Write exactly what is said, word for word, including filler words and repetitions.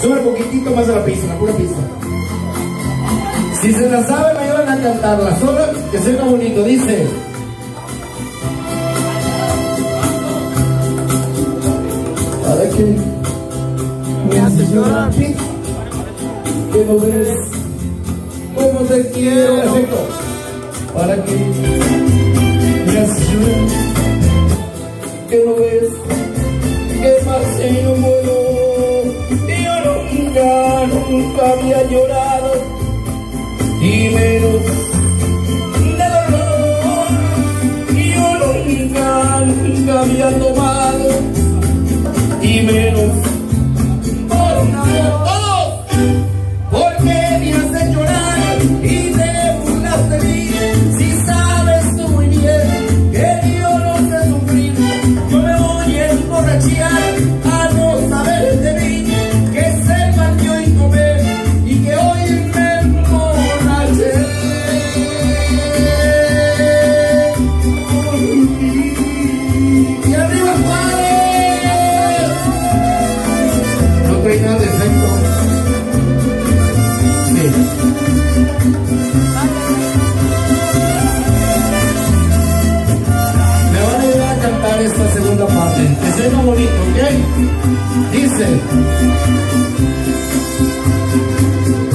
Sube un poquitito más a la pista, la pura pista. Si se la saben, me ayudan a cantarla. Solo que suena bonito, dice. ¿Para qué me haces llorar? ¿Qué no ves? ¿Cómo te quiero? Perfecto. ¿Para qué me haces llorar? ¿Qué no ves? ¿Qué más si no muero? Yo nunca, nunca había llorado, y menos de dolor. Yo nunca, nunca había tomado, y menos por nada. ¡Todos! ¿Por qué me haces llorar y te burlas de mí? Si sabes tú muy bien que yo no sé sufrir. Yo me voy a emborrachar a no saber de mí, que se bañó y comer y que hoy me emborraché. Y arriba, padre. No trae nada de efecto. Sí. Me van a ayudar a cantar esta segunda parte. Que suena bonito, ¿ok? Dice.